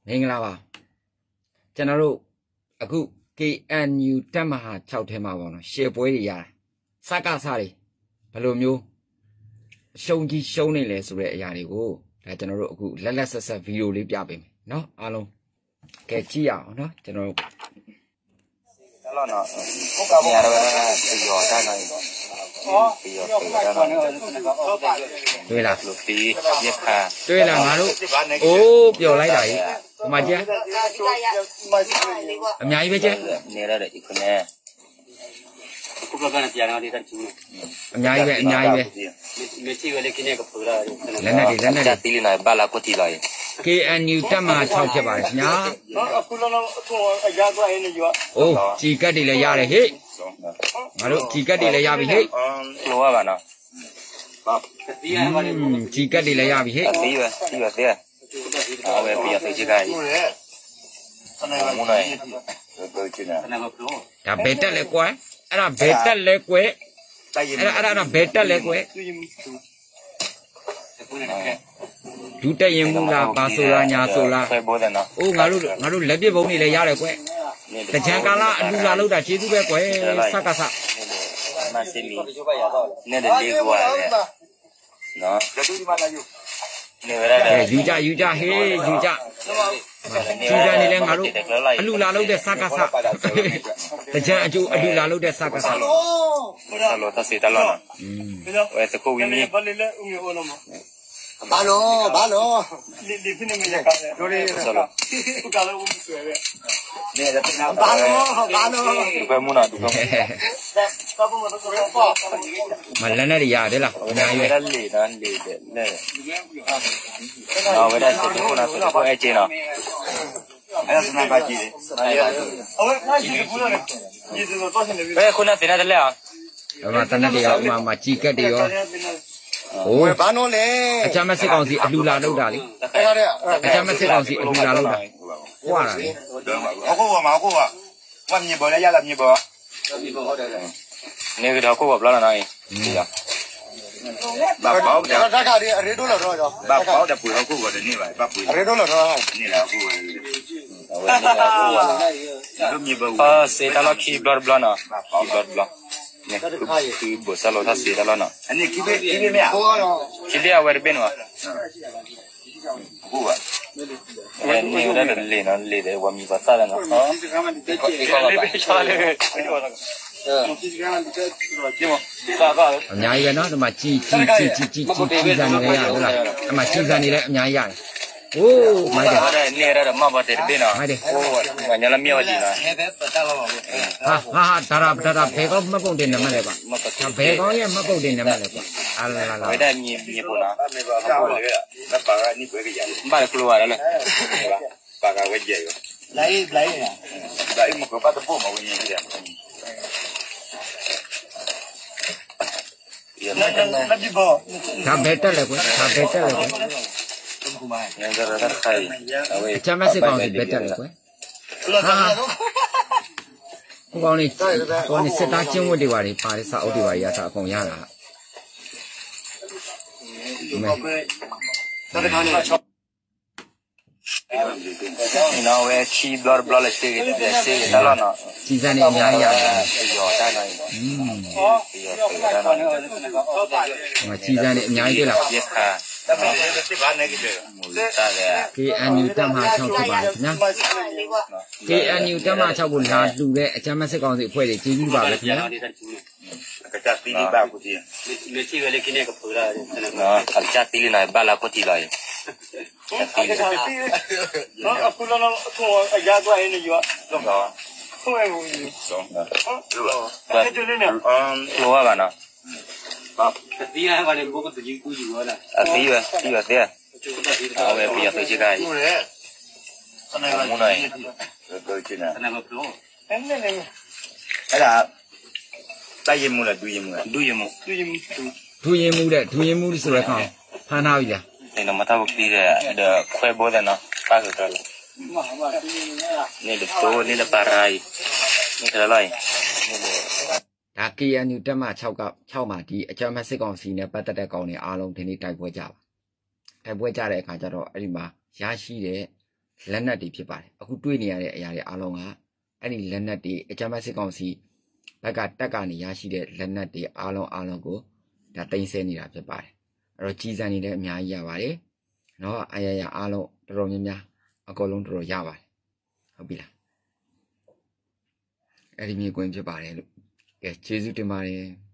မင်္ဂလာပါကျွန်တော်တို့အခု KNU တက်မဟာ6ထဲမှာပေါ့နော်ရှယ်ပွဲတွေရတယ်စကစားတွေဘယ်လိုမျိုးရှုံကြီးရှုံးနေလဲဆိုတဲ့အရာတွေကိုဒါကျွန်တော်တို့အခုလက်လက်ဆက်ဆက်ဗီဒီယိုလေးပြပေးမယ်နော်အားလုံးကဲကြည့်ရအောင်နော်ကျွန်တော်တို့ဟုတ်နော်ဟုတ်ကဲ့ပါတော့ပြောတာနိုင်တော့တွေ့လားလူတီရခါတွေ့လားငါတို့အိုးပျော်လိုက်တာကြီးဟိုမှာကျအများကြီးပဲကျနေရတယ်ဒီခုနဲ့ခုကလည်းပြန်လာတဲ့တူအများကြီးပဲမရှိဝဲလေးခင်းနေကပူလာလက်နဲ့တီးနေပါလာကိုတီလာ KNU တက်မှာ6ဖြစ်ပါတယ်ခင်ဗျာအခုလုံးအခုအရာသွားရင်းနေကြအိုးជីကတ်တွေလည်းရတယ်ဟေ့ငါတို့ជីကတ်တွေလည်းရပြီဟေ့လောရပါနော်ជីကတ်တွေလည်းရပြီဟေ့ပြီးပါသေးအဝဲပြသိချက်ကကြီးမုန်းနိုင်တော့ချင်တာဒါဘယ်တက်လဲကွယ်အဲ့ဒါဘယ်တက်လဲကွယ်အဲ့ဒါဘယ်တက်လဲကွယ်ဒူတက်ရင်မူလားပါဆိုလားညာဆိုလားအိုးငါတို့လက်ပြပုံတွေလည်းရတယ်ကွယ်တကြံကာလအလူလာလောက်တာကျေးဇူးပဲကွယ်စကစမစမီနဲ့လေးကွာနော်နေရတာယူကြဟေးယူကြစီဇန်နေလဲငါတို့အလူလာလောက်တဲ့စကစတကြံအကျိုးအလူလာလောက်တဲ့စကစလောသစီတလောဝဲစကိုဝင်းနီဘာလို့ဒီဖိနေမရကတို့ရဆလောခုကလည်းဦးဆွဲပဲနေတယ်ဘာလို့ဒီကမနာဒီကမလနဲ့ရရတယ်လားအများကြီးပဲလေတန်းလေတဲ့နဲ့ဝဲတဲ့စကိုနာစကိုအဲကျင်းတော့အဲ့ဒါစနာပါကြည့်တယ်အဝဲကြည့်ဘူးလားဒီလိုတော့နေပြီဘယ်ခုနတင်တယ်လေအမတနက်တရားဥမာជីကတ်တွေရောโอ้ยဘာလို့လဲအချမ်းမစစ်ကောင်စီအလူလာလောက်တာလေအချမ်းမစစ်ကောင်စီအလူလာလောက်တာကွာတာလေအခုကဝတ်မြေပေါ်လဲရလာမြေပေါ်ဟုတ်တယ်နေကတော့ကိုကဘလာနာနေဒီကဘာပေါ့ဒါကရီအရေတိုးလို့တော့ဘာပေါ့တဲ့ပူအခုကနေပါဘာပူအရေတိုးလို့တော့နေလာအခုလူမြေပေါ်စေတလာခီဘလဘလနာဘလဘလne ku bosalo ta sira lana ani kibe me kibe awer benwa buwa ni ora le de wa mi basala na ha le chale အများကြီးပဲเนาะဒီမှာជីစံနေလဲရဟုတ်လားအမှជីစံနေလဲအများကြီးရတယ်โอ้မိုက်တယ်နေရတော့မပါတယ်ဘယ်နော်ဟိုညလာမြောက်ကြည့်လားဟာဒါဘယ်ကောမပုတ်တင်နေမှလဲကွာဘယ်ကောရဲ့မပုတ်တင်နေမှလဲကွာအာလာလာဝဲတဲ့မြေပေါ်လားလက်ပါကနိပွဲကြရတယ်ဘာလဲကလောရတယ်ပါကဝဲကြရလိုက်မကပတ်ဖို့မဝင်ရကြဒါဘယ်တက်လဲကွာဒါဘယ်တက်လဲကွာအချမ်းမစစ်ကောင်စီဘက်တက်လေကွယ်ဟာဟိုကောင်လေးစစ်သားကျင်းဝတ်တွေပါလေပါတယ်စာအုပ်တွေပါရစာအကုန်ရတာနော်ဝဲချီဘလဘလလက်စေးလာနော်စီစံနေအများကြီးရတယ်ရောတာနိုင်မစီစံနေအများကြီးတွေ့လားKNU တက်မှာ6ဖြစ်ပါတယ်ခင်ဗျာ KNU တက်မှာ6ကိုလာလှူတဲ့အချမ်းမစစ်ကောင်စီအဖွဲ့တွေကျေးဇူးပါပဲခင်ဗျာကကြတီလီပါကိုတီမရှိဝဲလေးခင်းနေကပူလာနော်အကြတီလီနိုင်ပါလာကိုတီလာရအခုလုံးအခုအရာသွားရင်းနေကြတော့ဟုတ်ရဲ့ဘူးဆုံးအဲ့ကျနေလောရပါနော်ဘာဒီရကလည်းဘုကတကြီးကူးယူလာပြီးပါတဲ့အဝဲပြသိချက်ကကြီးမုန်းနိုင်တော့ချင်တာအဲ့ဒါတိုက်ရင်မူလားဒူရင်မူတဲ့ဒူရင်မူဆိုတဲ့ကောင်ဖမ်းထားပြီလားအဲ့တော့မတော်ဘူးတဲ့ခွဲဘောတဲ့နော်ကားဆိုတော့နေတော့နေပါရိုင်းနေကြလိုက်ဒါ KNU တက်မှာ6မှာဒီအချမ်းမစစ်ကောင်စီနဲ့ပတ်သက်တဲ့ကောင်တွေအားလုံးဒီနေ့တိုက်ပွဲကြပါတိုက်ပွဲကြတဲ့အခါကျတော့အဲ့ဒီမှာရရှိတဲ့လက်နက်တွေဖြစ်ပါတယ်အခုတွေ့နေရတဲ့အရာတွေအားလုံးကအဲ့ဒီလက်နက်တွေအကြမ်းဖက်စစ်ကောင်စီဘက်ကတက်ကနေရရှိတဲ့လက်နက်တွေအားလုံးကိုဒါတင်ဆက်နေတာဖြစ်ပါတယ်အဲ့တော့ကြီးစံနေတဲ့အများကြီးရပါတယ်နော်အရာရာအားလုံးတော်တော်များများအကုန်လုံးတော်တော်ရပါတယ်ဟုတ်ပြီလားအဲ့ဒီမြေကွင်းဖြစ်ပါတယ်လို့ကဲကျေးဇူးတင်ပါတယ်